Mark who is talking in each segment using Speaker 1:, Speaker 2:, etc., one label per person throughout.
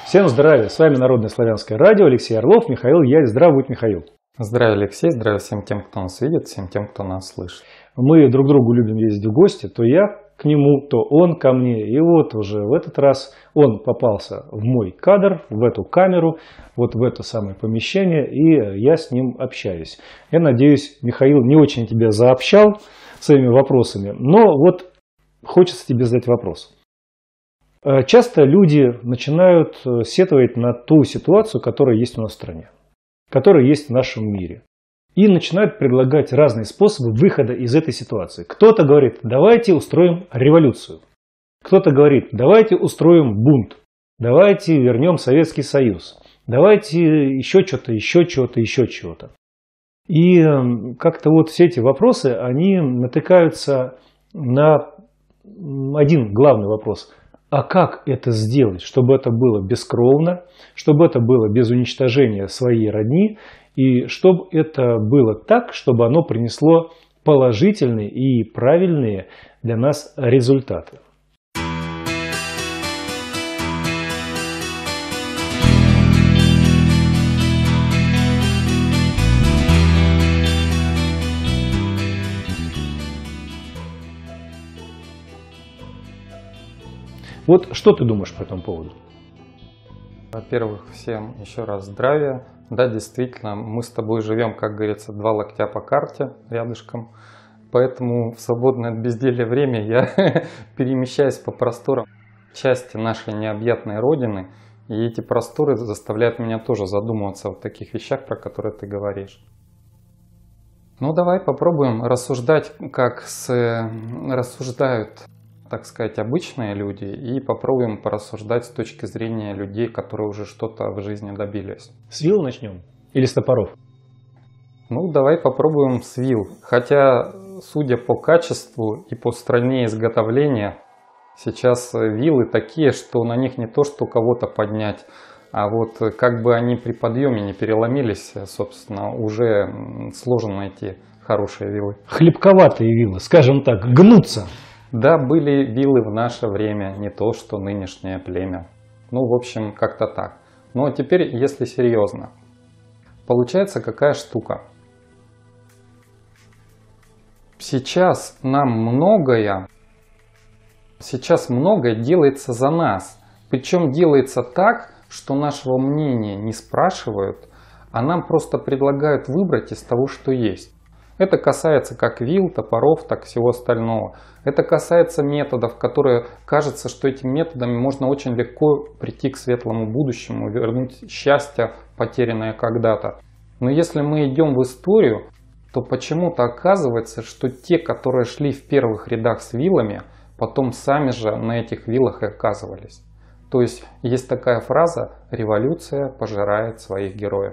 Speaker 1: Всем здравия! С вами Народное славянское радио, Алексей Орлов, Михаил Яль. Здравствуй, Михаил.
Speaker 2: Здравия, Алексей, здравия всем тем, кто нас видит, всем тем, кто нас слышит.
Speaker 1: Мы друг другу любим ездить в гости, то я к нему, то он ко мне. И вот уже в этот раз он попался в мой кадр, в эту камеру, вот в это самое помещение, и я с ним общаюсь. Я надеюсь, Михаил не очень тебя заобщал своими вопросами, но вот хочется тебе задать вопрос. Часто люди начинают сетовать на ту ситуацию, которая есть у нас в стране, которая есть в нашем мире. И начинают предлагать разные способы выхода из этой ситуации. Кто-то говорит, давайте устроим революцию. Кто-то говорит, давайте устроим бунт. Давайте вернем Советский Союз. Давайте еще что-то, еще чего-то, еще чего-то. И как-то вот все эти вопросы, они натыкаются на один главный вопрос. А как это сделать, чтобы это было бескровно, чтобы это было без уничтожения своей родни, и чтобы это было так, чтобы оно принесло положительные и правильные для нас результаты? Вот что ты думаешь по этому поводу?
Speaker 2: Во-первых, всем еще раз здравия. Да, действительно, мы с тобой живем, как говорится, 2 локтя по карте рядышком. Поэтому в свободное от безделья время я перемещаюсь по просторам части нашей необъятной родины. И эти просторы заставляют меня тоже задумываться о таких вещах, про которые ты говоришь. Ну, давай попробуем рассуждать, как рассуждают, так сказать, обычные люди, и попробуем порассуждать с точки зрения людей, которые уже что-то в жизни добились.
Speaker 1: С вил начнем? Или с топоров?
Speaker 2: Ну, давай попробуем с вил. Хотя, судя по качеству и по стране изготовления, сейчас вилы такие, что на них не то, что кого-то поднять, а вот как бы они при подъеме не переломились, собственно, уже сложно найти хорошие вилы.
Speaker 1: Хлебковатые вилы, скажем так, гнутся.
Speaker 2: Да, были вилы в наше время, не то что нынешнее племя. Ну, в общем, как-то так. Ну, а теперь, если серьезно. Получается, какая штука. Сейчас многое делается за нас. Причем делается так, что нашего мнения не спрашивают, а нам просто предлагают выбрать из того, что есть. Это касается как вил, топоров, так и всего остального. Это касается методов, которые кажется, что этими методами можно очень легко прийти к светлому будущему, вернуть счастье, потерянное когда-то. Но если мы идем в историю, то почему-то оказывается, что те, которые шли в первых рядах с вилами, потом сами же на этих вилах и оказывались. То есть есть такая фраза «революция пожирает своих героев».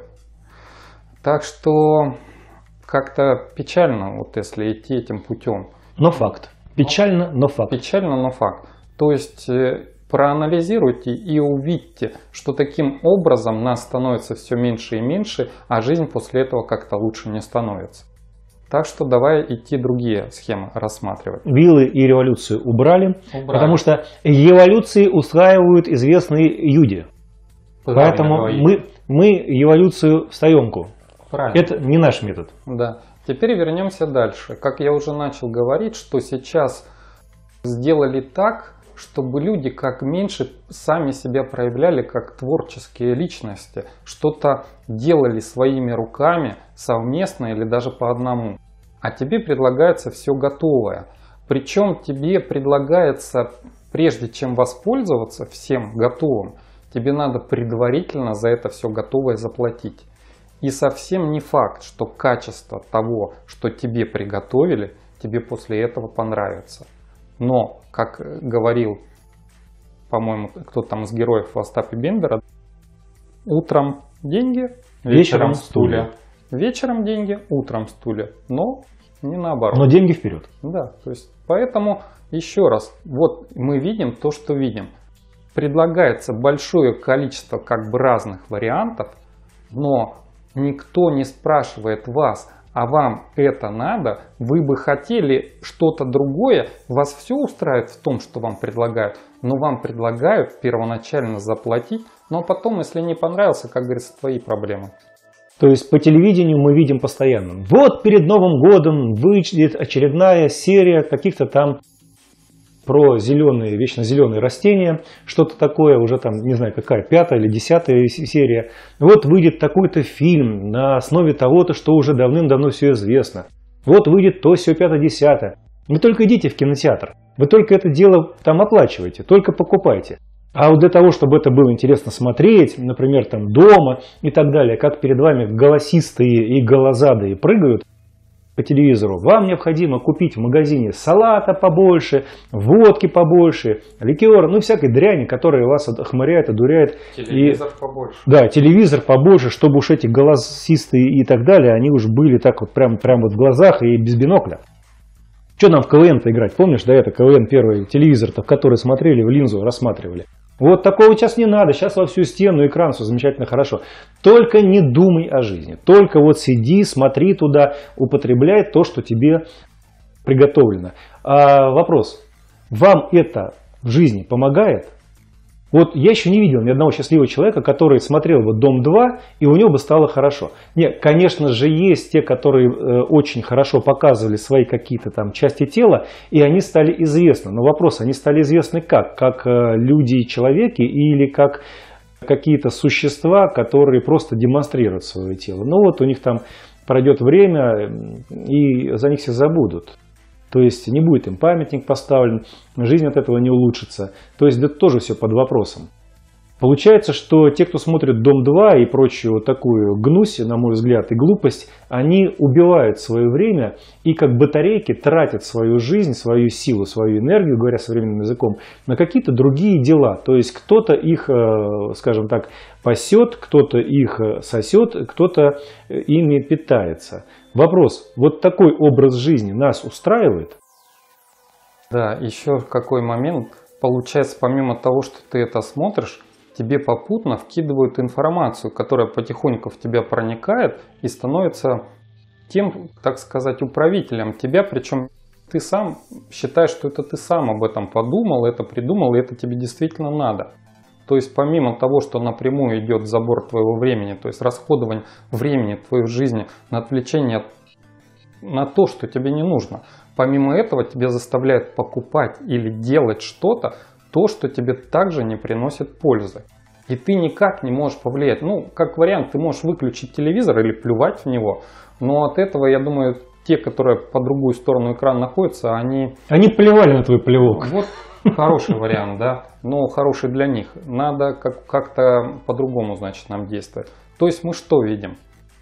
Speaker 2: Так что как-то печально, вот если идти этим путем.
Speaker 1: Но факт. Печально, но факт.
Speaker 2: Печально, но факт. То есть проанализируйте и увидьте, что таким образом нас становится все меньше и меньше, а жизнь после этого как-то лучше не становится. Так что давай идти другие схемы рассматривать.
Speaker 1: Вилы и революцию убрали. Потому что эволюции устраивают известные люди. Поэтому мы эволюцию в сторонку.
Speaker 2: Правильно.
Speaker 1: Это не наш метод.
Speaker 2: Да. Теперь вернемся дальше. Как я уже начал говорить, что сейчас сделали так, чтобы люди как меньше сами себя проявляли как творческие личности. Что-то делали своими руками совместно или даже по одному. А тебе предлагается все готовое. Причем тебе предлагается, прежде чем воспользоваться всем готовым, тебе надо предварительно за это все готовое заплатить. И совсем не факт, что качество того, что тебе приготовили, тебе после этого понравится. Но, как говорил, по-моему, кто-то там из героев Остапа Бендера, утром деньги, вечером стулья. Вечером деньги, утром стулья. Но не наоборот.
Speaker 1: Но деньги вперед.
Speaker 2: Да, то есть, поэтому еще раз, вот мы видим то, что видим. Предлагается большое количество как бы разных вариантов, но никто не спрашивает вас, а вам это надо, вы бы хотели что-то другое, вас все устраивает в том, что вам предлагают, но вам предлагают первоначально заплатить Но потом, если не понравился, как говорится, твои проблемы.
Speaker 1: То есть по телевидению мы видим постоянно. Вот перед Новым годом выйдет очередная серия каких-то там про зеленые, вечно зеленые растения, что-то такое, уже там, не знаю, какая, 5-я или 10-я серия. Вот выйдет такой-то фильм на основе того-то, что уже давным-давно все известно. Вот выйдет то, сё, 5-10. Вы только идите в кинотеатр, вы только это дело там оплачиваете, только покупайте. А вот для того, чтобы это было интересно смотреть, например, там дома и так далее, как перед вами голосистые и голозадые прыгают по телевизору, вам необходимо купить в магазине салата побольше, водки побольше, ликера, ну всякой дряни, которая вас охмуряет, одуряет.
Speaker 2: Телевизор побольше.
Speaker 1: Да, телевизор побольше, чтобы уж эти голосистые и так далее, они уж были так вот прям вот в глазах и без бинокля. Что нам в КВН-то играть? Помнишь, да, это КВН первый телевизор-то, в который смотрели, в линзу рассматривали. Вот такого сейчас не надо, сейчас во всю стену экран, все замечательно, хорошо. Только не думай о жизни, только вот сиди, смотри туда, употребляй то, что тебе приготовлено. А вопрос, вам это в жизни помогает? Вот я еще не видел ни одного счастливого человека, который смотрел бы «Дом-2», и у него бы стало хорошо. Нет, конечно же, есть те, которые очень хорошо показывали свои какие-то там части тела, и они стали известны. Но вопрос, они стали известны как? Как люди и человеки или как какие-то существа, которые просто демонстрируют свое тело? Ну вот у них там пройдет время, и за них все забудут. То есть не будет им памятник поставлен, жизнь от этого не улучшится. То есть это тоже все под вопросом. Получается, что те, кто смотрит «Дом-2» и прочую вот такую гнусь, на мой взгляд, и глупость, они убивают свое время и как батарейки тратят свою жизнь, свою силу, свою энергию, говоря современным языком, на какие-то другие дела. То есть кто-то их, скажем так, пасет, кто-то их сосет, кто-то ими питается. Вопрос, вот такой образ жизни нас устраивает?
Speaker 2: Да, еще какой момент. Получается, помимо того, что ты это смотришь, тебе попутно вкидывают информацию, которая потихоньку в тебя проникает и становится тем, так сказать, управителем тебя, причем ты сам считаешь, что это ты сам об этом подумал, это придумал, и это тебе действительно надо. То есть помимо того, что напрямую идет забор твоего времени, то есть расходование времени твоей жизни на отвлечение на то, что тебе не нужно, помимо этого тебя заставляют покупать или делать что-то, то, что тебе также не приносит пользы. И ты никак не можешь повлиять. Ну, как вариант, ты можешь выключить телевизор или плювать в него, но от этого, я думаю, те, которые по другую сторону экрана находятся, они...
Speaker 1: Они плевали на твой плевок.
Speaker 2: Вот хороший вариант, да, но хороший для них. Надо как-то по-другому, значит, нам действовать. То есть мы что видим?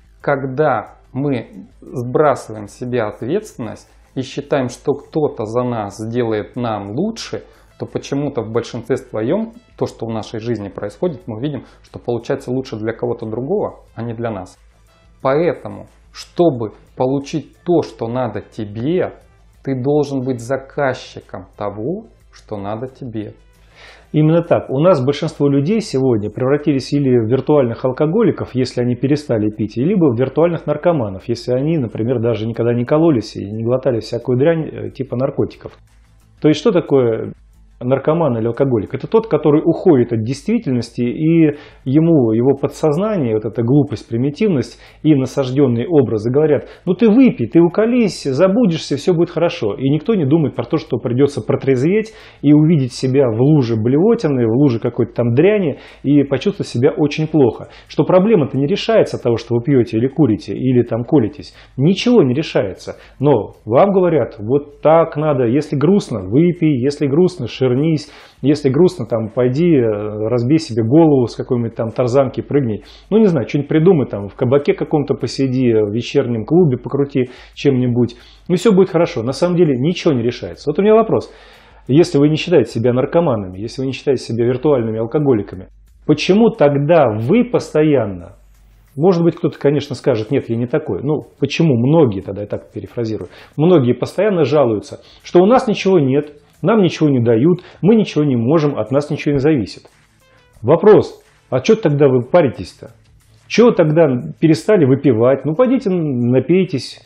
Speaker 2: Когда мы сбрасываем с себя ответственность и считаем, что кто-то за нас сделает нам лучше, то почему-то в большинстве своем то, что в нашей жизни происходит, мы видим, что получается лучше для кого-то другого, а не для нас. Поэтому, чтобы получить то, что надо тебе, ты должен быть заказчиком того, что надо тебе.
Speaker 1: Именно так. У нас большинство людей сегодня превратились или в виртуальных алкоголиков, если они перестали пить, либо в виртуальных наркоманов, если они, например, даже никогда не кололись и не глотали всякую дрянь типа наркотиков. То есть что такое наркоман или алкоголик? Это тот, который уходит от действительности, и ему, его подсознание, вот эта глупость, примитивность и насажденные образы говорят: ну ты выпей, ты уколись, забудешься, все будет хорошо. И никто не думает про то, что придется протрезветь и увидеть себя в луже блевотины, в луже какой-то там дряни и почувствовать себя очень плохо. Что проблема-то не решается от того, что вы пьете или курите, или там колитесь. Ничего не решается. Но вам говорят: вот так надо, если грустно, выпей, если грустно, ширнись, если грустно, там, пойди, разбей себе голову с какой-нибудь там тарзанки, прыгни. Ну, не знаю, что-нибудь придумай, там, в кабаке каком-то посиди, в вечернем клубе покрути чем-нибудь. И все будет хорошо. На самом деле ничего не решается. Вот у меня вопрос. Если вы не считаете себя наркоманами, если вы не считаете себя виртуальными алкоголиками, почему тогда вы постоянно... Может быть, кто-то, конечно, скажет: нет, я не такой. Ну, почему многие, тогда я так перефразирую, многие постоянно жалуются, что у нас ничего нет, нам ничего не дают, мы ничего не можем, от нас ничего не зависит. Вопрос: а что тогда вы паритесь-то? Чего тогда перестали выпивать? Ну, пойдите напейтесь,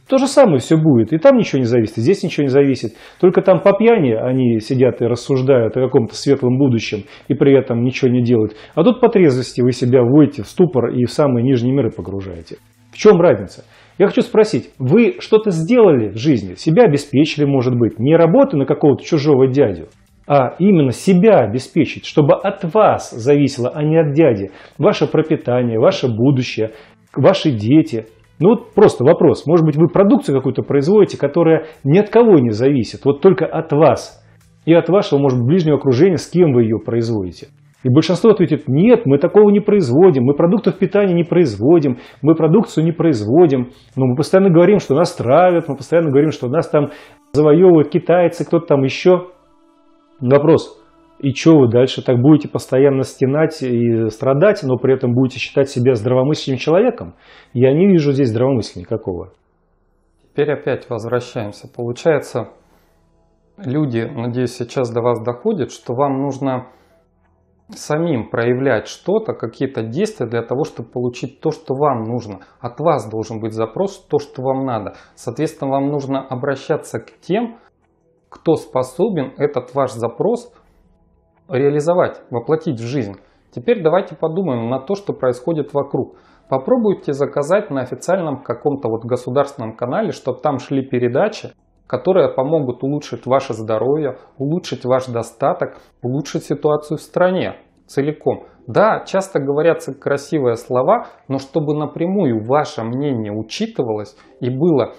Speaker 1: То же самое все будет. И там ничего не зависит, и здесь ничего не зависит. Только там по пьяни они сидят и рассуждают о каком-то светлом будущем и при этом ничего не делают. А тут по трезвости вы себя вводите в ступор и в самые нижние миры погружаете. В чем разница? Я хочу спросить, вы что-то сделали в жизни? Себя обеспечили, может быть, не работы на какого-то чужого дядю, а именно себя обеспечить, чтобы от вас зависело, а не от дяди, ваше пропитание, ваше будущее, ваши дети. Ну вот просто вопрос, может быть, вы продукцию какую-то производите, которая ни от кого не зависит, вот только от вас и от вашего, может быть, ближнего окружения, с кем вы ее производите. И большинство ответит: нет, мы такого не производим, мы продуктов питания не производим, мы продукцию не производим, но мы постоянно говорим, что нас травят, мы постоянно говорим, что нас там завоевывают китайцы, кто-то там еще. Вопрос: и что вы дальше так будете постоянно стенать и страдать, но при этом будете считать себя здравомыслящим человеком? Я не вижу здесь здравомыслия никакого.
Speaker 2: Теперь опять возвращаемся. Получается, люди, надеюсь, сейчас до вас доходит, что вам нужно самим проявлять что-то, какие-то действия для того, чтобы получить то, что вам нужно. От вас должен быть запрос, то, что вам надо. Соответственно, вам нужно обращаться к тем, кто способен этот ваш запрос реализовать, воплотить в жизнь. Теперь давайте подумаем на то, что происходит вокруг. Попробуйте заказать на официальном каком-то вот государственном канале, чтобы там шли передачи, которые помогут улучшить ваше здоровье, улучшить ваш достаток, улучшить ситуацию в стране целиком. Да, часто говорятся красивые слова, но чтобы напрямую ваше мнение учитывалось и было,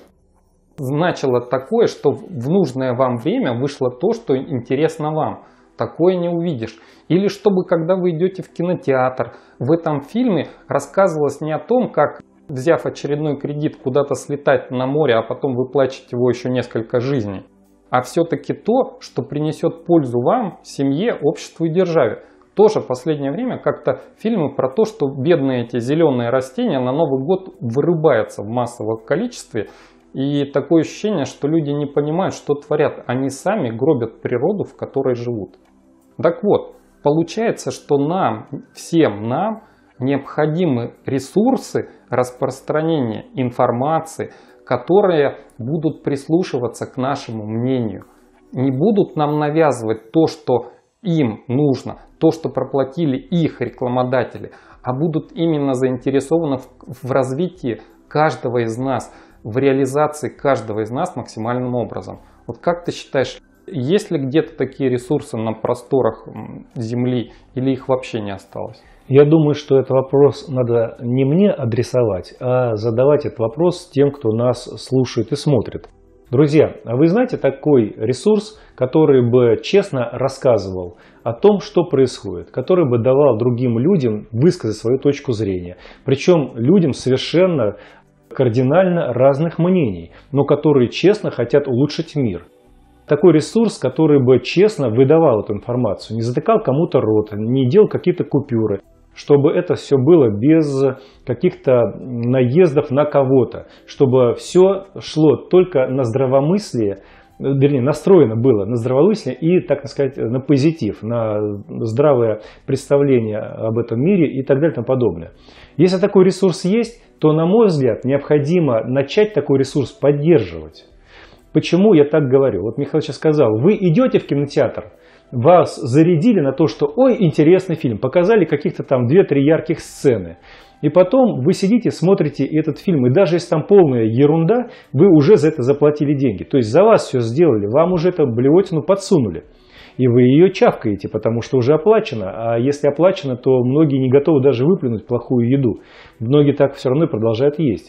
Speaker 2: значило такое, что в нужное вам время вышло то, что интересно вам. Такое не увидишь. Или чтобы, когда вы идете в кинотеатр, в этом фильме рассказывалось не о том, как, взяв очередной кредит, куда-то слетать на море, а потом выплачивать его еще несколько жизней, а все-таки то, что принесет пользу вам, семье, обществу и державе. Тоже в последнее время как-то фильмы про то, что бедные эти зеленые растения на Новый год вырубаются в массовом количестве. И такое ощущение, что люди не понимают, что творят. Они сами гробят природу, в которой живут. Так вот, получается, что нам, всем нам, необходимы ресурсы распространения информации, которые будут прислушиваться к нашему мнению. Не будут нам навязывать то, что им нужно, то, что проплатили их рекламодатели, а будут именно заинтересованы в развитии каждого из нас, в реализации каждого из нас максимальным образом. Вот как ты считаешь, есть ли где-то такие ресурсы на просторах Земли или их вообще не осталось?
Speaker 1: Я думаю, что этот вопрос надо не мне адресовать, а задавать этот вопрос тем, кто нас слушает и смотрит. Друзья, а вы знаете такой ресурс, который бы честно рассказывал о том, что происходит, который бы давал другим людям высказать свою точку зрения, причем людям совершенно кардинально разных мнений, но которые честно хотят улучшить мир. Такой ресурс, который бы честно выдавал эту информацию, не затыкал кому-то рот, не делал какие-то купюры, чтобы это все было без каких-то наездов на кого-то, чтобы все шло только на здравомыслие, вернее, настроено было на здравомыслие и, так сказать, на позитив, на здравое представление об этом мире и так далее и тому подобное. Если такой ресурс есть, то, на мой взгляд, необходимо начать такой ресурс поддерживать. Почему я так говорю? Вот Михаил сейчас сказал, вы идете в кинотеатр, вас зарядили на то, что ой, интересный фильм, показали каких-то там 2-3 ярких сцены. И потом вы сидите, смотрите этот фильм, и даже если там полная ерунда, вы уже за это заплатили деньги. То есть за вас все сделали, вам уже эту блевотину подсунули. И вы ее чавкаете, потому что уже оплачено. А если оплачено, то многие не готовы даже выплюнуть плохую еду. Многие так все равно продолжают есть.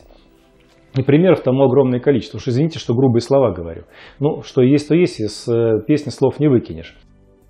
Speaker 1: И примеров тому огромное количество. Уж извините, что грубые слова говорю. Ну, что есть, то есть, из песни слов не выкинешь.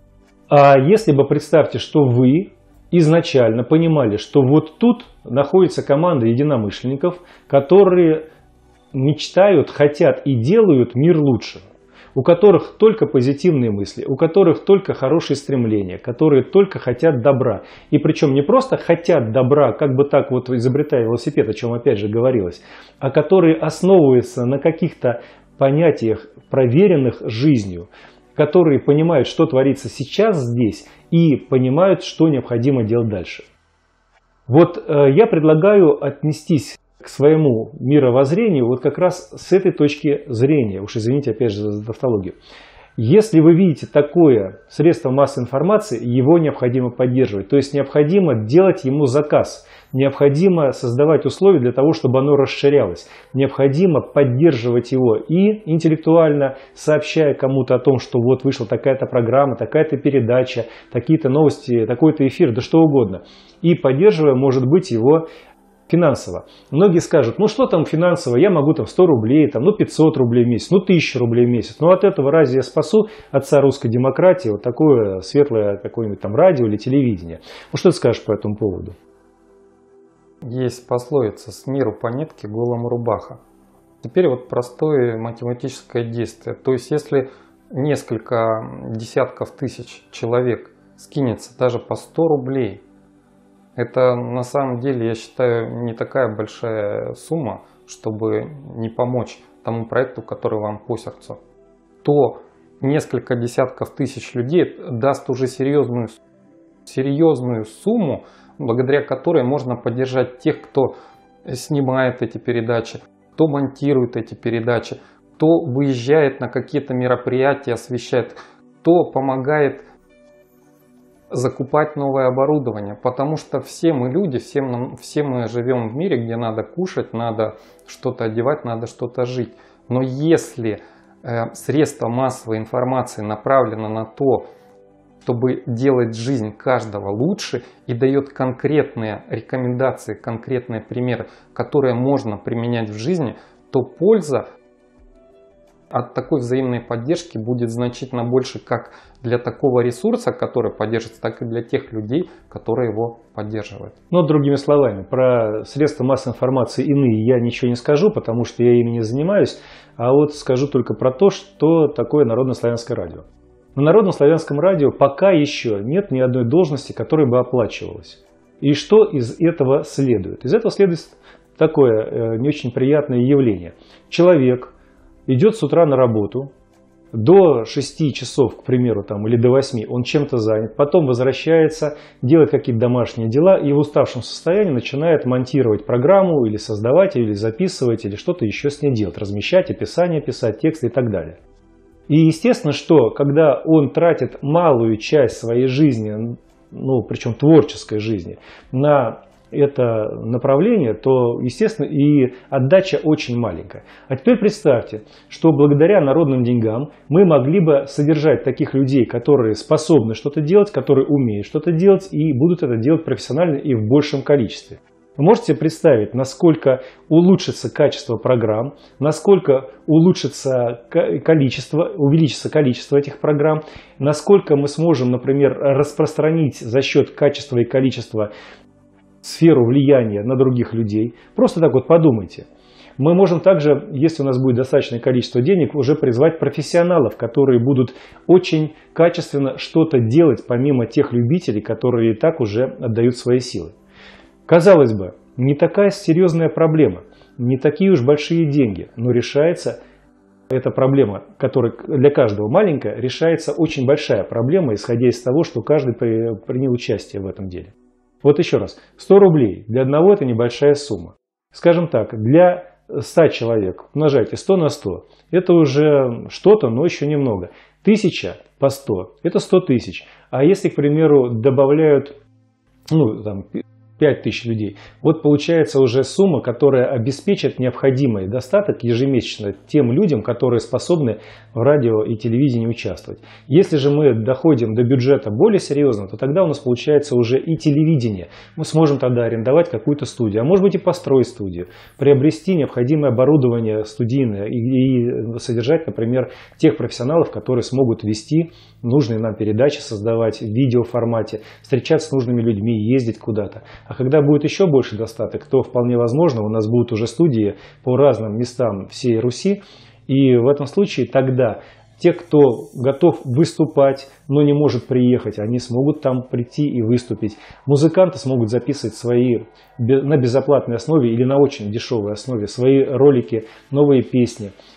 Speaker 1: А если бы, представьте, что вы изначально понимали, что вот тут находится команда единомышленников, которые мечтают, хотят и делают мир лучше, у которых только позитивные мысли, у которых только хорошие стремления, которые только хотят добра. И причем не просто хотят добра, как бы так вот изобретая велосипед, о чем опять же говорилось, а которые основываются на каких-то понятиях, проверенных жизнью, которые понимают, что творится сейчас здесь, и понимают, что необходимо делать дальше. Вот я предлагаю отнестись к своему мировоззрению вот как раз с этой точки зрения. Уж извините опять же за тавтологию. Если вы видите такое средство массовой информации, его необходимо поддерживать. То есть необходимо делать ему заказ. Необходимо создавать условия для того, чтобы оно расширялось. Необходимо поддерживать его и интеллектуально, сообщая кому-то о том, что вот вышла такая-то программа, такая-то передача, такие-то новости, такой-то эфир, да что угодно. И поддерживая, может быть, его финансово. Многие скажут, ну что там финансово, я могу там 100 рублей, там, ну 500 рублей в месяц, ну 1000 рублей в месяц. Ну от этого разве я спасу отца русской демократии, вот такое светлое какое-нибудь там радио или телевидение? Ну что ты скажешь по этому поводу?
Speaker 2: Есть пословица «с миру по нитке, голому рубаха». Теперь вот простое математическое действие. То есть если несколько десятков тысяч человек скинется даже по 100 рублей, это на самом деле, я считаю, не такая большая сумма, чтобы не помочь тому проекту, который вам по сердцу. То несколько десятков тысяч людей даст уже серьезную сумму, благодаря которой можно поддержать тех, кто снимает эти передачи, кто монтирует эти передачи, кто выезжает на какие-то мероприятия, освещает, кто помогает закупать новое оборудование, потому что все мы люди, все мы живем в мире, где надо кушать, надо что-то одевать, надо что-то жить. Но если средство массовой информации направлено на то, чтобы делать жизнь каждого лучше и дает конкретные рекомендации, конкретные примеры, которые можно применять в жизни, то польза от такой взаимной поддержки будет значительно больше как для такого ресурса, который поддерживается, так и для тех людей, которые его поддерживают.
Speaker 1: Ну, другими словами, про средства массовой информации иные я ничего не скажу, потому что я ими не занимаюсь, а вот скажу только про то, что такое Народно-славянское радио. На Народно-славянском радио пока еще нет ни одной должности, которая бы оплачивалась. И что из этого следует? Из этого следует такое не очень приятное явление. Человек идет с утра на работу, до 6 часов, к примеру, там, или до 8 он чем-то занят, потом возвращается, делает какие-то домашние дела и в уставшем состоянии начинает монтировать программу или создавать, или записывать, или что-то еще с ней делать, размещать, описание писать, тексты и так далее. И естественно, что когда он тратит малую часть своей жизни, ну, причем творческой жизни, на это направление, то, естественно, и отдача очень маленькая. А теперь представьте, что благодаря народным деньгам мы могли бы содержать таких людей, которые способны что-то делать, которые умеют что-то делать и будут это делать профессионально и в большем количестве. Вы можете представить, насколько улучшится качество программ, насколько улучшится увеличится количество этих программ, насколько мы сможем, например, распространить за счет качества и количества сферу влияния на других людей. Просто так вот подумайте. Мы можем также, если у нас будет достаточное количество денег, уже призвать профессионалов, которые будут очень качественно что-то делать, помимо тех любителей, которые и так уже отдают свои силы. Казалось бы, не такая серьезная проблема, не такие уж большие деньги, но решается эта проблема, которая для каждого маленькая, решается очень большая проблема, исходя из того, что каждый принял участие в этом деле. Вот еще раз, 100 рублей для одного это небольшая сумма. Скажем так, для 100 человек умножайте 100 на 100, это уже что-то, но еще немного. 1000 по 100, это 100 тысяч. А если, к примеру, добавляют 5000 людей, вот получается уже сумма, которая обеспечит необходимый достаток ежемесячно тем людям, которые способны в радио и телевидении участвовать. Если же мы доходим до бюджета более серьезно, то тогда у нас получается уже и телевидение. Мы сможем тогда арендовать какую-то студию, а может быть и построить студию, приобрести необходимое оборудование студийное и содержать, например, тех профессионалов, которые смогут вести нужные нам передачи, создавать в видеоформате, встречаться с нужными людьми, ездить куда-то. А когда будет еще больше достаток, то вполне возможно у нас будут уже студии по разным местам всей Руси. И в этом случае тогда те, кто готов выступать, но не может приехать, они смогут там прийти и выступить. Музыканты смогут записывать свои на безоплатной основе или на очень дешевой основе свои ролики, новые песни.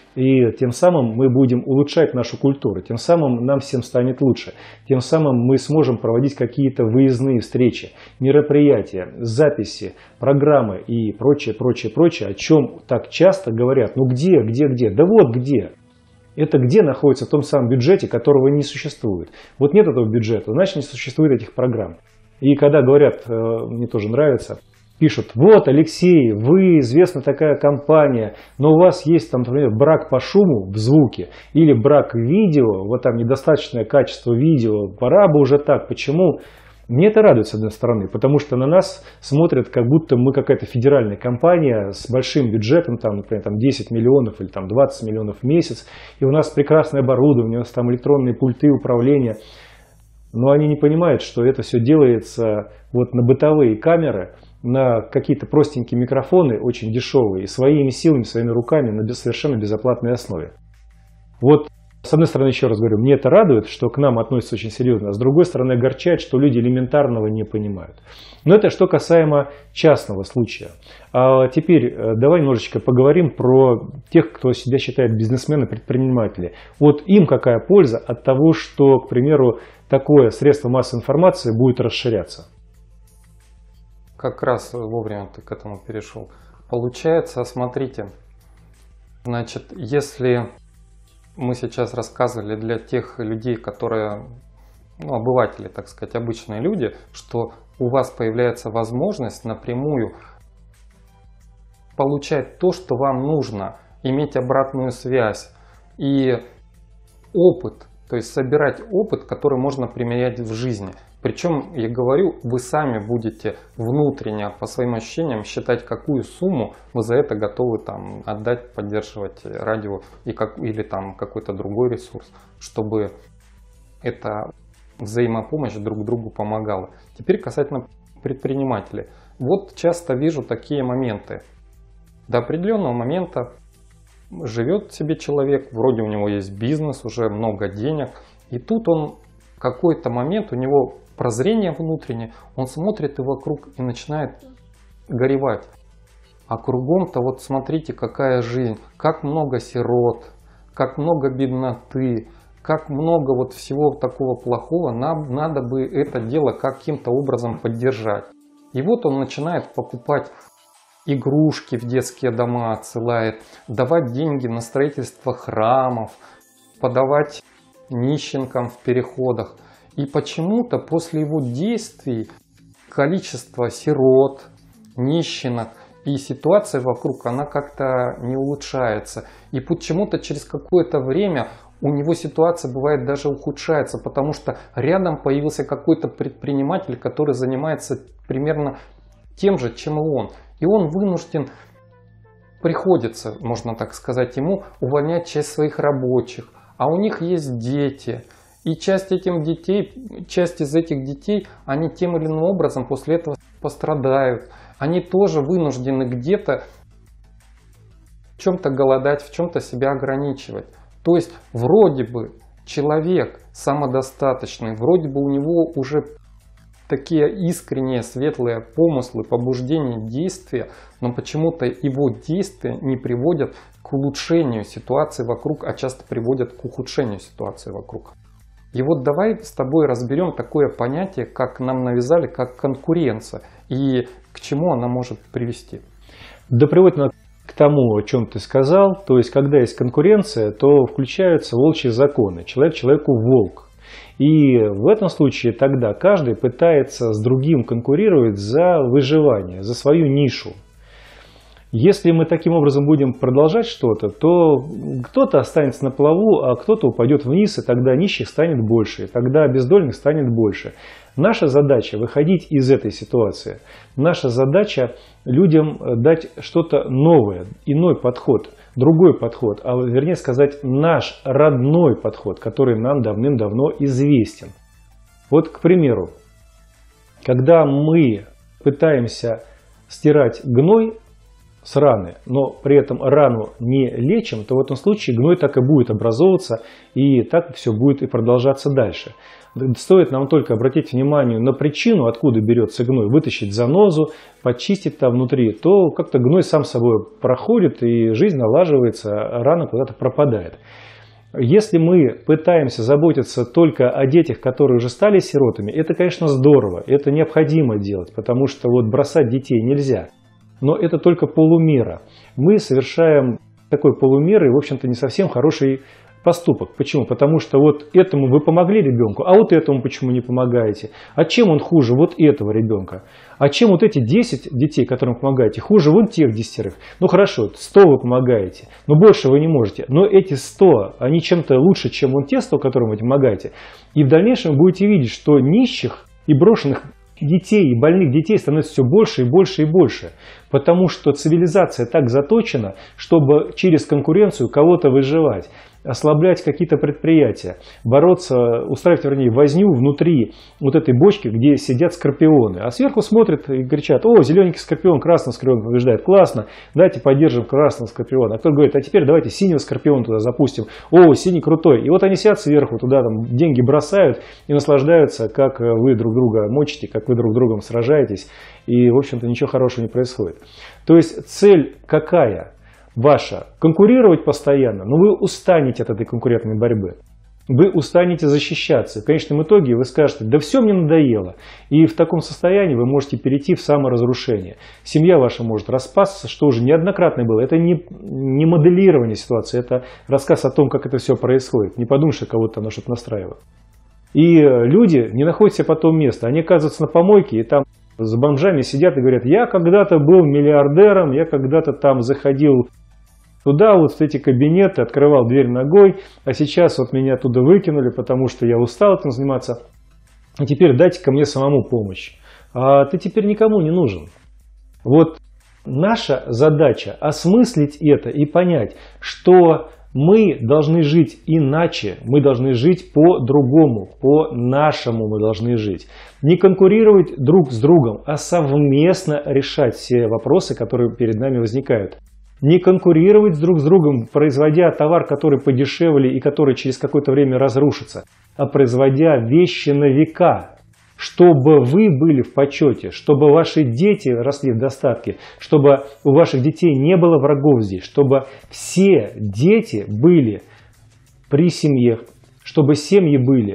Speaker 1: И тем самым мы будем улучшать нашу культуру, тем самым нам всем станет лучше, тем самым мы сможем проводить какие-то выездные встречи, мероприятия, записи, программы и прочее, прочее, прочее, о чем так часто говорят. Ну где? Да вот где. Это где находится в том самом бюджете, которого не существует. Вот нет этого бюджета, значит не существует этих программ. И когда говорят, мне тоже нравится, пишут: вот, Алексей, вы известна такая компания, но у вас есть там, например, брак по шуму в звуке или брак в видео, вот там недостаточное качество видео, пора бы уже так. Почему? Мне это радует, с одной стороны, потому что на нас смотрят, как будто мы какая-то федеральная компания с большим бюджетом, там, например, там 10 миллионов или там 20 миллионов в месяц, и у нас прекрасное оборудование, у нас там электронные пульты управления. Но они не понимают, что это все делается вот на бытовые камеры, на какие-то простенькие микрофоны, очень дешевые, своими силами, своими руками, на совершенно безоплатной основе. Вот, с одной стороны, еще раз говорю, мне это радует, что к нам относятся очень серьезно, а с другой стороны, огорчает, что люди элементарного не понимают. Но это что касаемо частного случая. А теперь давай немножечко поговорим про тех, кто себя считает бизнесмены, предприниматели. Вот им какая польза от того, что, к примеру, такое средство массовой информации будет расширяться?
Speaker 2: Как раз вовремя ты к этому перешел. Получается, смотрите, значит, если мы сейчас рассказывали для тех людей, которые, ну, обыватели, так сказать, обычные люди, что у вас появляется возможность напрямую получать то, что вам нужно, иметь обратную связь и опыт, то есть собирать опыт, который можно применять в жизни. Причем, я говорю, вы сами будете внутренне, по своим ощущениям, считать, какую сумму вы за это готовы там отдать, поддерживать радио или там какой-то другой ресурс, чтобы эта взаимопомощь друг другу помогала. Теперь касательно предпринимателей. Вот часто вижу такие моменты. До определенного момента живет себе человек, вроде у него есть бизнес, уже много денег, и тут он в какой-то момент, у него прозрение внутреннее, он смотрит и вокруг и начинает горевать. А кругом-то вот смотрите, какая жизнь, как много сирот, как много бедноты, как много вот всего такого плохого, нам надо бы это дело каким-то образом поддержать. И вот он начинает покупать игрушки в детские дома, отсылает, давать деньги на строительство храмов, подавать нищенкам в переходах. И почему-то после его действий количество сирот, нищенок и ситуация вокруг, она как-то не улучшается. И почему-то через какое-то время у него ситуация бывает даже ухудшается, потому что рядом появился какой-то предприниматель, который занимается примерно тем же, чем и он. И он вынужден, приходится, можно так сказать, ему увольнять часть своих рабочих. А у них есть дети. И часть из этих детей, они тем или иным образом после этого пострадают. Они тоже вынуждены где-то в чем-то голодать, в чем-то себя ограничивать. То есть вроде бы человек самодостаточный, вроде бы у него уже такие искренние, светлые помыслы, побуждения, действия, но почему-то его действия не приводят к улучшению ситуации вокруг, а часто приводят к ухудшению ситуации вокруг. И вот давай с тобой разберем такое понятие, как нам навязали, как конкуренция, и к чему она может привести.
Speaker 1: Да, приводит она к тому, о чем ты сказал, то есть когда есть конкуренция, то включаются волчьи законы, человек человеку волк. И в этом случае тогда каждый пытается с другим конкурировать за выживание, за свою нишу. Если мы таким образом будем продолжать что-то, то кто-то останется на плаву, а кто-то упадет вниз, и тогда нищих станет больше, и тогда бездольных станет больше. Наша задача выходить из этой ситуации. Наша задача людям дать что-то новое, иной подход, другой подход, а вернее сказать наш родной подход, который нам давным-давно известен. Вот, к примеру, когда мы пытаемся стирать гной, с раны, но при этом рану не лечим, то в этом случае гной так и будет образовываться, и так все будет и продолжаться дальше. Стоит нам только обратить внимание на причину, откуда берется гной, вытащить занозу, почистить там внутри, то как-то гной сам собой проходит, и жизнь налаживается, а рана куда-то пропадает. Если мы пытаемся заботиться только о детях, которые уже стали сиротами, это, конечно, здорово, это необходимо делать, потому что вот бросать детей нельзя. Но это только полумера. Мы совершаем такой полумерой, в общем-то, не совсем хороший поступок. Почему? Потому что вот этому вы помогли ребенку, а вот этому почему не помогаете? А чем он хуже вот этого ребенка? А чем вот эти 10 детей, которым помогаете, хуже вон тех 10? Ну хорошо, 100 вы помогаете, но больше вы не можете. Но эти 100, они чем-то лучше, чем вон те 100, которым вы помогаете. И в дальнейшем вы будете видеть, что нищих и брошенных детей и больных детей становится все больше и больше и больше. Потому что цивилизация так заточена, чтобы через конкуренцию кого-то выживать, ослаблять какие-то предприятия, бороться, устраивать, вернее, возню внутри вот этой бочки, где сидят скорпионы. А сверху смотрят и кричат: о, зелененький скорпион, красный скорпион побеждает, классно, давайте поддержим красного скорпиона. А кто-то говорит: а теперь давайте синего скорпиона туда запустим, о, синий крутой. И вот они сидят сверху, туда там деньги бросают и наслаждаются, как вы друг друга мочите, как вы друг с другом сражаетесь, и, в общем-то, ничего хорошего не происходит. То есть цель какая? Ваша – конкурировать постоянно, но вы устанете от этой конкурентной борьбы. Вы устанете защищаться. В конечном итоге вы скажете: да все мне надоело. И в таком состоянии вы можете перейти в саморазрушение. Семья ваша может распасться, что уже неоднократно было. Это не моделирование ситуации, это рассказ о том, как это все происходит. Не подумай, что кого-то там на что-то настраивает. И люди не находят себе потом места. Они оказываются на помойке, и там с бомжами сидят и говорят: я когда-то был миллиардером, я когда-то там заходил туда, вот в эти кабинеты, открывал дверь ногой, а сейчас вот меня оттуда выкинули, потому что я устал этим заниматься. И теперь дайте-ка мне самому помощь. А ты теперь никому не нужен. Вот наша задача осмыслить это и понять, что мы должны жить иначе, мы должны жить по-другому, по-нашему мы должны жить. Не конкурировать друг с другом, а совместно решать все вопросы, которые перед нами возникают. Не конкурировать друг с другом, производя товар, который подешевле и который через какое-то время разрушится, а производя вещи на века, чтобы вы были в почете, чтобы ваши дети росли в достатке, чтобы у ваших детей не было врагов здесь, чтобы все дети были при семье, чтобы семьи были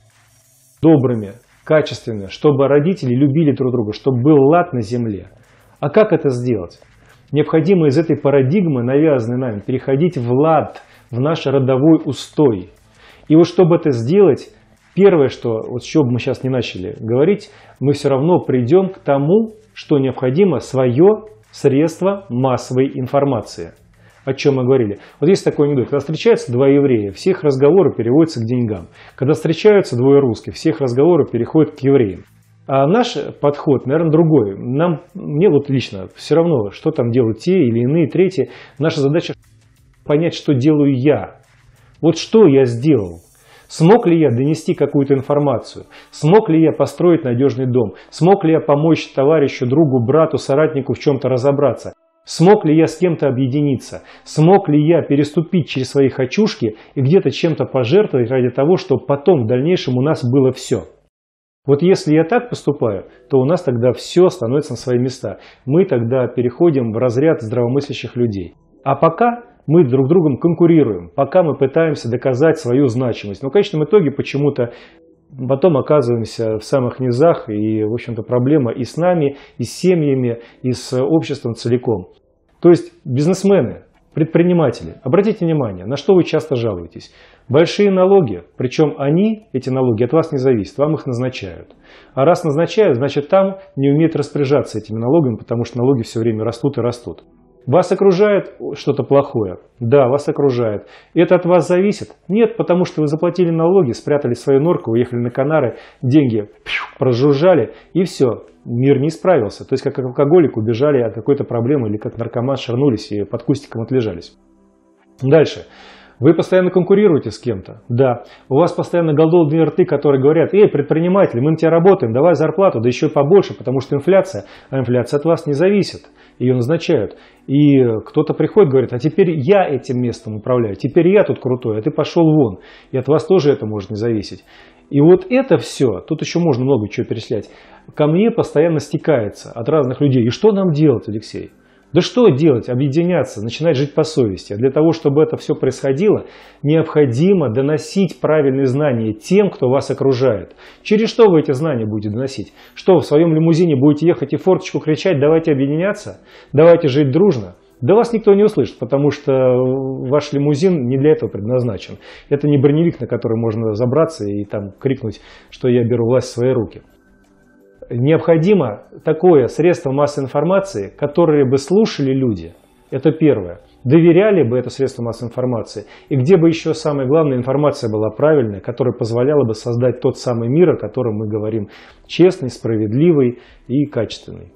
Speaker 1: добрыми, качественными, чтобы родители любили друг друга, чтобы был лад на земле. А как это сделать? Необходимо из этой парадигмы, навязанной нами, переходить в лад, в наш родовой устой. И вот чтобы это сделать, первое, что, вот с чего бы мы сейчас не начали говорить, мы все равно придем к тому, что необходимо свое средство массовой информации. О чем мы говорили. Вот есть такой анекдот. Когда встречаются два еврея, все их разговоры переводятся к деньгам. Когда встречаются двое русских, все их разговоры переходят к евреям. А наш подход, наверное, другой. Мне вот лично все равно, что там делают те или иные, третьи. Наша задача понять, что делаю я. Вот что я сделал. Смог ли я донести какую-то информацию? Смог ли я построить надежный дом? Смог ли я помочь товарищу, другу, брату, соратнику в чем-то разобраться? Смог ли я с кем-то объединиться? Смог ли я переступить через свои хочушки и где-то чем-то пожертвовать ради того, чтобы потом в дальнейшем у нас было все? Вот если я так поступаю, то у нас тогда все становится на свои места. Мы тогда переходим в разряд здравомыслящих людей. А пока мы друг с другом конкурируем, пока мы пытаемся доказать свою значимость. Но в конечном итоге почему-то потом оказываемся в самых низах, и, в общем-то, проблема и с нами, и с семьями, и с обществом целиком. То есть бизнесмены, предприниматели, обратите внимание, на что вы часто жалуетесь. Большие налоги, причем эти налоги от вас не зависят, вам их назначают. А раз назначают, значит там не умеют распоряжаться этими налогами, потому что налоги все время растут и растут. Вас окружает что-то плохое? Да, вас окружает. Это от вас зависит? Нет, потому что вы заплатили налоги, спрятали свою норку, уехали на Канары, деньги прожужжали, и все, мир не справился. То есть как алкоголик убежали от какой-то проблемы, или как наркоман шарнулись и под кустиком отлежались. Дальше. Вы постоянно конкурируете с кем-то? Да. У вас постоянно голодные рты, которые говорят: эй, предприниматель, мы на тебя работаем, давай зарплату, да еще побольше, потому что инфляция. А инфляция от вас не зависит, ее назначают. И кто-то приходит, говорит: а теперь я этим местом управляю, теперь я тут крутой, а ты пошел вон. И от вас тоже это может не зависеть. И вот это все, тут еще можно много чего перечислять, ко мне постоянно стекается от разных людей. И что нам делать, Алексей? Да что делать? Объединяться, начинать жить по совести. А для того, чтобы это все происходило, необходимо доносить правильные знания тем, кто вас окружает. Через что вы эти знания будете доносить? Что, в своем лимузине будете ехать и форточку кричать: давайте объединяться, давайте жить дружно? Да вас никто не услышит, потому что ваш лимузин не для этого предназначен. Это не броневик, на который можно забраться и там крикнуть, что я беру власть в свои руки. Необходимо такое средство массовой информации, которое бы слушали люди, это первое, доверяли бы это средство массовой информации, и где бы еще самое главное, информация была правильная, которая позволяла бы создать тот самый мир, о котором мы говорим, честный, справедливый и качественный.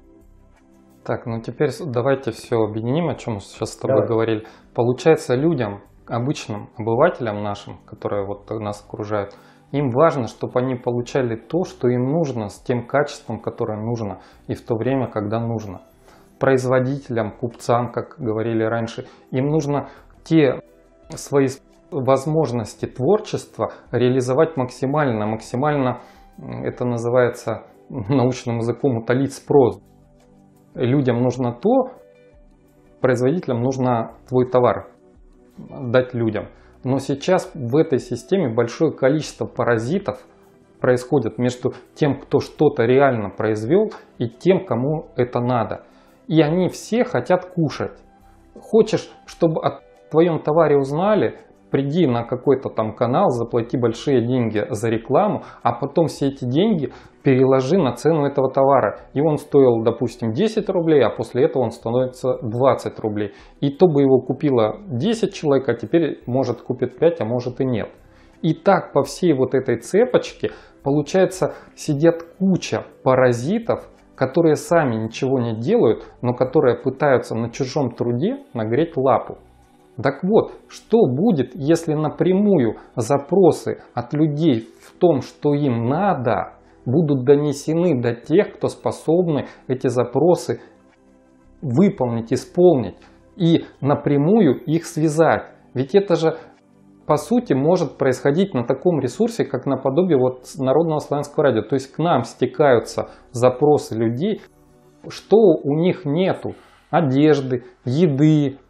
Speaker 2: Так, ну теперь давайте все объединим, о чем сейчас с тобой говорили. Получается, людям, обычным обывателям нашим, которые вот нас окружают, им важно, чтобы они получали то, что им нужно, с тем качеством, которое нужно, и в то время, когда нужно. Производителям, купцам, как говорили раньше, им нужно те свои возможности творчества реализовать максимально. Максимально, это называется научным языком, утолить спрос. Людям нужно то, производителям нужно твой товар дать людям. Но сейчас в этой системе большое количество паразитов происходит между тем, кто что-то реально произвел, и тем, кому это надо. И они все хотят кушать. Хочешь, чтобы о твоем товаре узнали, приди на какой-то там канал, заплати большие деньги за рекламу, а потом все эти деньги переложи на цену этого товара. И он стоил, допустим, 10 рублей, а после этого он становится 20 рублей. И то бы его купило 10 человек, а теперь может купит 5, а может и нет. И так по всей вот этой цепочке, получается, сидят куча паразитов, которые сами ничего не делают, но которые пытаются на чужом труде нагреть лапу. Так вот, что будет, если напрямую запросы от людей в том, что им надо, будут донесены до тех, кто способны эти запросы выполнить, исполнить и напрямую их связать? Ведь это же по сути может происходить на таком ресурсе, как наподобие вот Народного славянского радио. То есть к нам стекаются запросы людей, что у них нету: одежды, еды,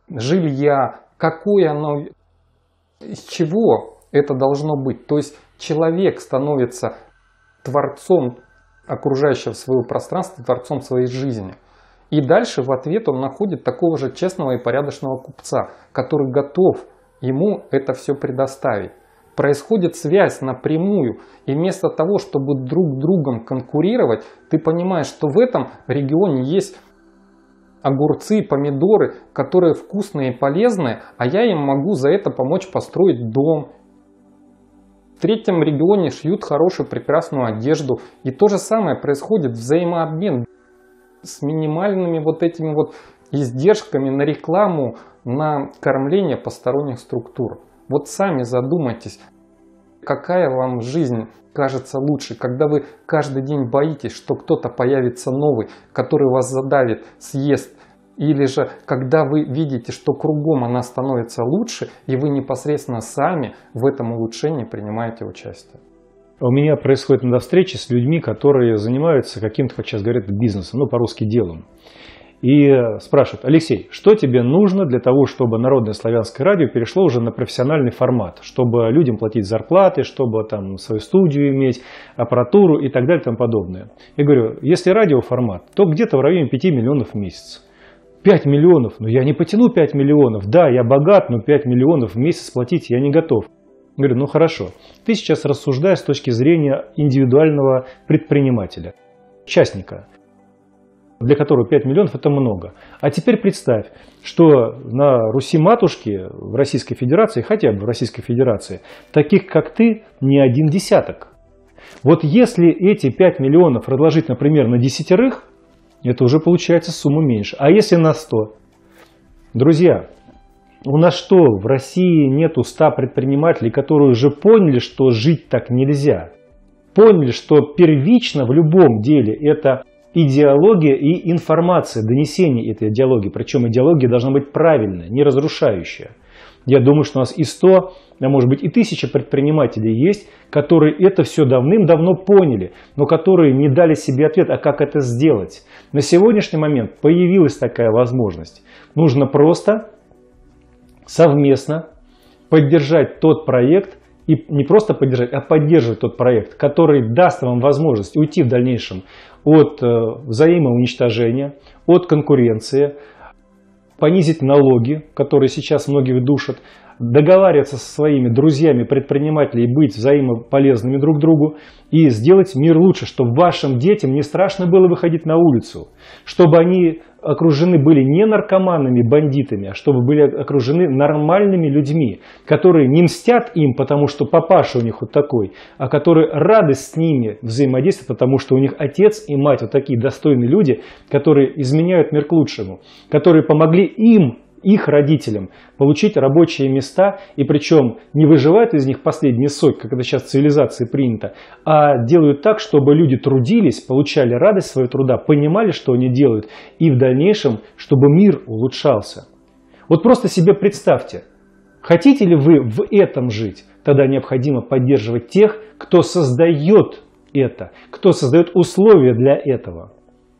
Speaker 2: жилья, какое оно, из чего это должно быть. То есть человек становится творцом окружающего своего пространства, творцом своей жизни. И дальше в ответ он находит такого же честного и порядочного купца, который готов ему это все предоставить. Происходит связь напрямую, и вместо того, чтобы друг другом конкурировать, ты понимаешь, что в этом регионе есть огурцы, помидоры, которые вкусные и полезные, а я им могу за это помочь построить дом. В третьем регионе шьют хорошую, прекрасную одежду. И то же самое происходит, взаимообмен с минимальными вот этими вот издержками на рекламу, на кормление посторонних структур. Вот сами задумайтесь, какая вам жизнь кажется лучше, когда вы каждый день боитесь, что кто-то появится новый, который вас задавит, съест, или же когда вы видите, что кругом она становится лучше, и вы непосредственно сами в этом улучшении принимаете участие.
Speaker 1: У меня происходит иногда встречи с людьми, которые занимаются каким-то, как сейчас говорят, бизнесом, ну по-русски делом. И спрашивают: Алексей, что тебе нужно для того, чтобы Народное славянское радио перешло уже на профессиональный формат, чтобы людям платить зарплаты, чтобы там свою студию иметь, аппаратуру и так далее и тому подобное. Я говорю: если радиоформат, то где-то в районе 5 миллионов в месяц. 5 миллионов? Ну я не потяну 5 миллионов. Да, я богат, но 5 миллионов в месяц платить я не готов. Я говорю: ну хорошо, ты сейчас рассуждаешь с точки зрения индивидуального предпринимателя, частника, для которого 5 миллионов это много. А теперь представь, что на Руси-матушке в Российской Федерации, хотя бы в Российской Федерации, таких как ты не один десяток. Вот если эти 5 миллионов разложить, например, на 10, это уже получается сумма меньше. А если на 100? Друзья, У нас что, в России нету 100 предпринимателей, которые уже поняли, что жить так нельзя? Поняли, что первично в любом деле это идеология и информация, донесение этой идеологии. Причем идеология должна быть правильная, не разрушающая. Я думаю, что у нас и 100, а может быть и 1000 предпринимателей есть, которые это все давным-давно поняли, но которые не дали себе ответ, а как это сделать. На сегодняшний момент появилась такая возможность. Нужно просто совместно поддержать тот проект, и не просто поддержать, а поддерживать тот проект, который даст вам возможность уйти в дальнейшем от взаимоуничтожения, от конкуренции, понизить налоги, которые сейчас многих душат, договариваться со своими друзьями, предпринимателями, быть взаимополезными друг другу и сделать мир лучше, чтобы вашим детям не страшно было выходить на улицу, чтобы они окружены были не наркоманами, бандитами, а чтобы были окружены нормальными людьми, которые не мстят им, потому что папаша у них вот такой, а которые рады с ними взаимодействовать, потому что у них отец и мать вот такие достойные люди, которые изменяют мир к лучшему, которые помогли им, их родителям, получить рабочие места, и причем не выживают из них последний сок, как это сейчас в цивилизации принято, а делают так, чтобы люди трудились, получали радость своего труда, понимали, что они делают, и в дальнейшем, чтобы мир улучшался. Вот просто себе представьте, хотите ли вы в этом жить, тогда необходимо поддерживать тех, кто создает это, кто создает условия для этого.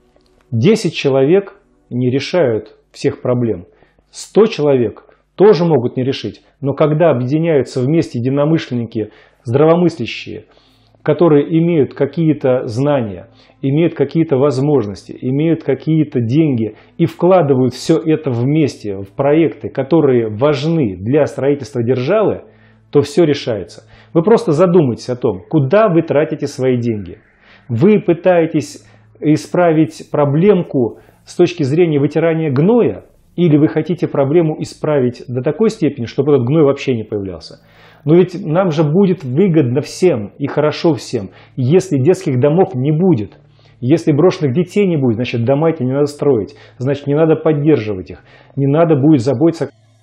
Speaker 1: 10 человек не решают всех проблем. 100 человек тоже могут не решить, но когда объединяются вместе единомышленники, здравомыслящие, которые имеют какие-то знания, имеют какие-то возможности, имеют какие-то деньги и вкладывают все это вместе в проекты, которые важны для строительства державы, то все решается. Вы просто задумайтесь о том, куда вы тратите свои деньги. Вы пытаетесь исправить проблемку с точки зрения вытирания гноя, или вы хотите проблему исправить до такой степени, чтобы этот гной вообще не появлялся? Но ведь нам же будет выгодно всем и хорошо всем, если детских домов не будет. Если брошенных детей не будет, значит дома эти не надо строить, значит не надо поддерживать их, не надо будет заботиться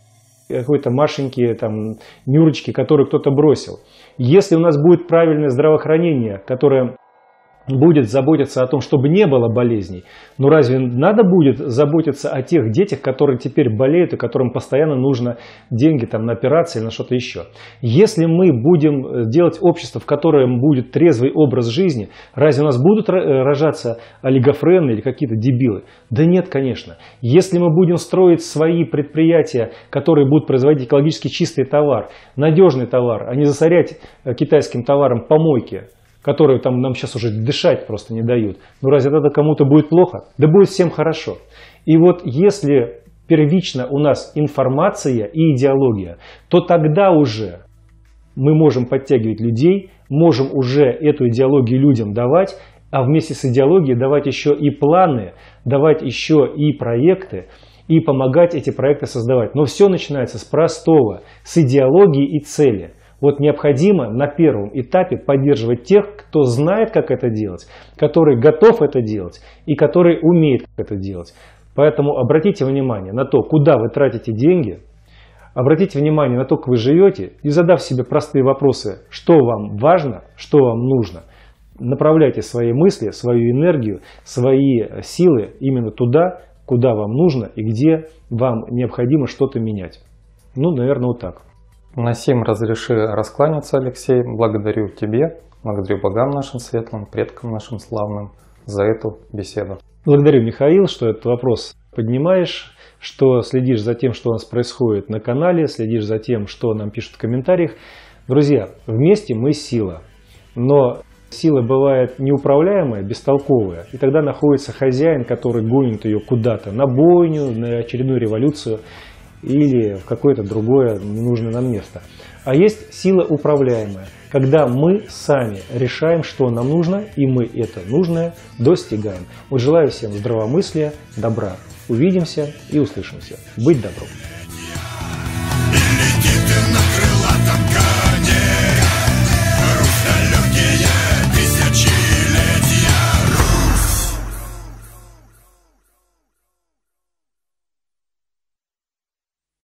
Speaker 1: о какой-то Машеньке, там, Нюрочке, которую кто-то бросил. Если у нас будет правильное здравоохранение, которое будет заботиться о том, чтобы не было болезней, но разве надо будет заботиться о тех детях, которые теперь болеют и которым постоянно нужно деньги там, на операции или на что-то еще? Если мы будем делать общество, в котором будет трезвый образ жизни, разве у нас будут рожаться олигофрены или какие-то дебилы? Да нет, конечно. Если мы будем строить свои предприятия, которые будут производить экологически чистый товар, надежный товар, а не засорять китайским товаром помойки, которые там нам сейчас уже дышать просто не дают. Ну разве это кому-то будет плохо? Да будет всем хорошо. И вот если первично у нас информация и идеология, то тогда уже мы можем подтягивать людей, можем уже эту идеологию людям давать, а вместе с идеологией давать еще и планы, давать еще и проекты, и помогать эти проекты создавать. Но все начинается с простого, с идеологии и цели. Вот необходимо на первом этапе поддерживать тех, кто знает, как это делать, который готов это делать и который умеет это делать. Поэтому обратите внимание на то, куда вы тратите деньги, обратите внимание на то, как вы живете, и задав себе простые вопросы, что вам важно, что вам нужно, направляйте свои мысли, свою энергию, свои силы именно туда, куда вам нужно и где вам необходимо что-то менять. Ну, наверное, вот так.
Speaker 2: На сим разреши раскланяться, Алексей. Благодарю тебе, благодарю богам нашим светлым, предкам нашим славным за эту беседу.
Speaker 1: Благодарю, Михаил, что этот вопрос поднимаешь, что следишь за тем, что у нас происходит на канале, следишь за тем, что нам пишут в комментариях. Друзья, вместе мы сила, но сила бывает неуправляемая, бестолковая, и тогда находится хозяин, который гонит ее куда-то, на бойню, на очередную революцию, или в какое-то другое ненужное нам место. А есть сила управляемая, когда мы сами решаем, что нам нужно, и мы это нужное достигаем. Вот желаю всем здравомыслия, добра. Увидимся и услышимся. Быть добром.